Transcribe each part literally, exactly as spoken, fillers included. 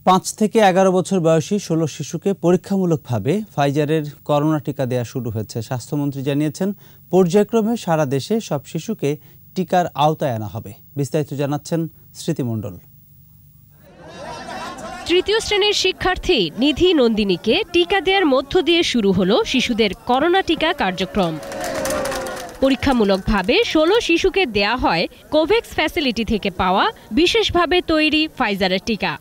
পাঁচ থেকে এগারো বছর বয়সী ষোলো শিশুকে পরীক্ষামূলকভাবে ফাইজারের করোনা টিকা দেওয়া শুরু হয়েছে। স্বাস্থ্যমন্ত্রী জানিয়েছেন, পর্যায়ক্রমে সারা দেশে সব শিশুকে টিকার আওতায় আনা হবে। বিস্তারিত জানাচ্ছেন স্মৃতি মণ্ডল। তৃতীয় শ্রেণীর শিক্ষার্থী নিধি নন্দিনীকে টিকা দেওয়ার মধ্য দিয়ে শুরু হলো শিশুদের করোনা টিকা কার্যক্রম। পরীক্ষামূলকভাবে ষোলো শিশুকে দেয়া হয় কোভ্যাক্স ফ্যাসিলিটি থেকে পাওয়া বিশেষভাবে তৈরি ফাইজারের টিকা।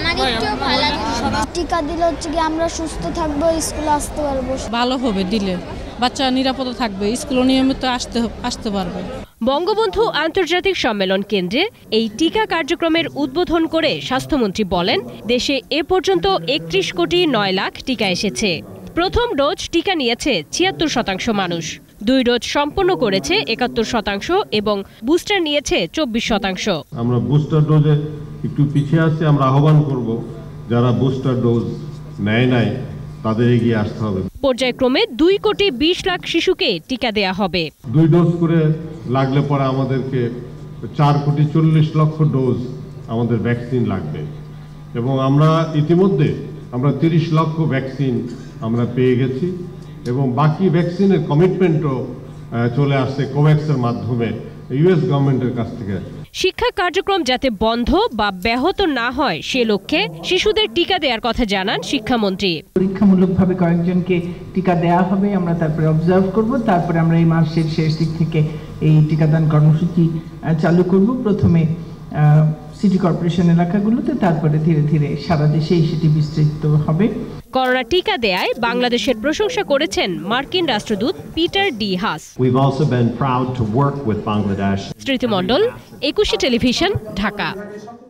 টিকা দিলে হচ্ছে কি আমরা সুস্থ থাকবো, স্কুলে আসতে পারবো। ভালো হবে দিলে, বাচ্চা নিরাপদ থাকবে, স্কুলে নিয়মিত আসতে আসতে পারবে। বঙ্গবন্ধু আন্তর্জাতিক সম্মেলন কেন্দ্রে এই টিকা কার্যক্রমের উদ্বোধন করে স্বাস্থ্যমন্ত্রী বলেন, দেশে এ পর্যন্ত একত্রিশ কোটি নয় লাখ টিকা এসেছে। প্রথম ডোজ টিকা নিয়েছে ছিয়াত্তর শতাংশ মানুষ, দুই ডোজ সম্পন্ন করেছে একাত্তর শতাংশ এবং বুস্টার নিয়েছে চব্বিশ শতাংশ। আমরা বুস্টার ডোজে একটু পিছিয়ে আছি। আমরা আহ্বান করব যারা বুস্টার ডোজ নেয় নাই তাদের এগিয়ে আসতে হবে। পর্যায়ক্রমে দুই কোটি বিশ লাখ শিশুকে টিকা দেয়া হবে। দুই ডোজ করে লাগলে পরে আমাদেরকে চার কোটি চল্লিশ লক্ষ ডোজ আমাদের ভ্যাকসিন লাগবে এবং আমরা ইতিমধ্যে আমরা তিরিশ লক্ষ ভ্যাকসিন আমরা পেয়ে গেছি এবং বাকি ভ্যাকসিনের কমিটমেন্টও চলে আসছে কোভ্যাক্সের মাধ্যমে ইউএস গভর্নমেন্টের কাছ থেকে। শিক্ষা কার্যক্রম যাতে বন্ধ বা ব্যাহত না হয় সে লক্ষ্যে শিশুদের টিকা দেওয়ার কথা জানান শিক্ষামন্ত্রী। পরীক্ষামূলকভাবে কয়েকজনকে টিকা দেওয়া হবে, আমরা তারপরে অবজার্ভ করব, তারপরে আমরা এই মাসের শেষ দিক থেকে এই টিকাদান কর্মসূচি চালু করব। প্রথমে সিটি কর্পোরেশন এলাকাগুলোতে, তারপরে ধীরে ধীরে সারা দেশেই সেটি বিস্তৃত হবে। করোনা টিকা দেয়ায় বাংলাদেশের প্রশংসা করেছেন মার্কিন রাষ্ট্রদূত পিটার ডি হাস। স্মৃতি মণ্ডল, একুশে টেলিভিশন, ঢাকা।